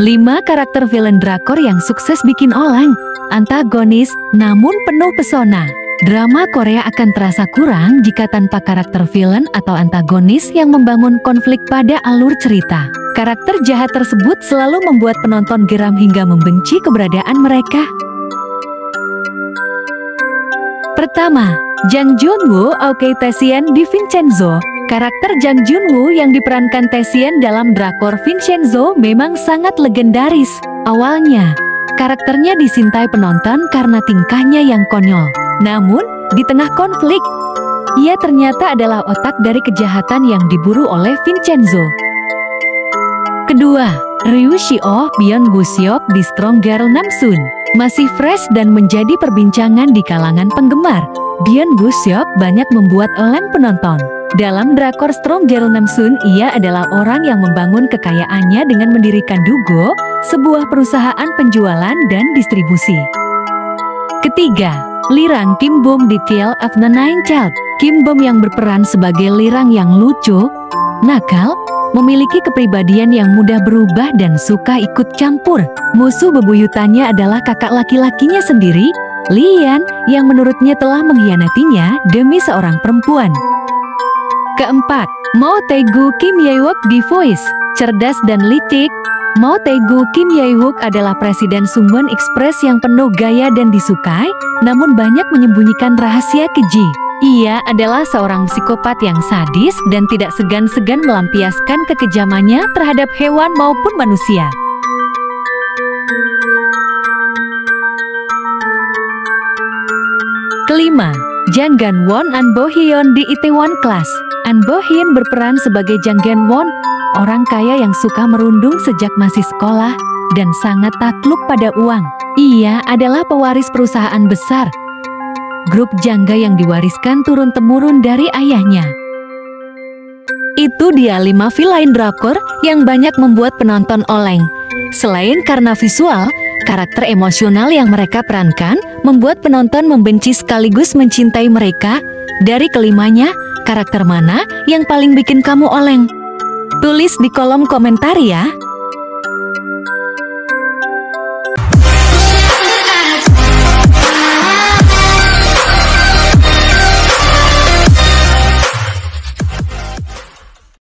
5 karakter villain drakor yang sukses bikin oleng. Antagonis, namun penuh pesona. Drama Korea akan terasa kurang jika tanpa karakter villain atau antagonis yang membangun konflik pada alur cerita. Karakter jahat tersebut selalu membuat penonton geram hingga membenci keberadaan mereka. Pertama, Jang Junwoo Aokei Taesien di Vincenzo. Karakter Jang Junwoo yang diperankan Taesien dalam drakor Vincenzo memang sangat legendaris. Awalnya, karakternya disintai penonton karena tingkahnya yang konyol. Namun, di tengah konflik, ia ternyata adalah otak dari kejahatan yang diburu oleh Vincenzo. Kedua, Ryu Shio Byung Guseok di Strong Girl Namsoon. Masih fresh dan menjadi perbincangan di kalangan penggemar, Byung Guseok banyak membuat eleng penonton. Dalam drakor Strong Girl Namsoon, ia adalah orang yang membangun kekayaannya dengan mendirikan Dugo, sebuah perusahaan penjualan dan distribusi. Ketiga, Lirang Kim Bum di Tale of the Nine Child. Kim Bum yang berperan sebagai Lirang yang lucu, nakal, memiliki kepribadian yang mudah berubah dan suka ikut campur. Musuh bebuyutannya adalah kakak laki-lakinya sendiri, Lian, yang menurutnya telah mengkhianatinya demi seorang perempuan. Keempat, Mo Tae-gu Kim Ye-wook di Voice. Cerdas dan licik, Mo Tae-gu Kim Ye-wook adalah presiden Suwon Express yang penuh gaya dan disukai, namun banyak menyembunyikan rahasia keji. Ia adalah seorang psikopat yang sadis dan tidak segan-segan melampiaskan kekejamannya terhadap hewan maupun manusia. Kelima, Jang Gan-won An Bo-hyun di Itaewon Class. An Bo-hyun berperan sebagai Jang Gan-won, orang kaya yang suka merundung sejak masih sekolah dan sangat takluk pada uang. Ia adalah pewaris perusahaan besar, grup jangga yang diwariskan turun-temurun dari ayahnya. Itu dia 5 villain drakor yang banyak membuat penonton oleng. Selain karena visual, karakter emosional yang mereka perankan membuat penonton membenci sekaligus mencintai mereka. Dari kelimanya, karakter mana yang paling bikin kamu oleng? Tulis di kolom komentar ya.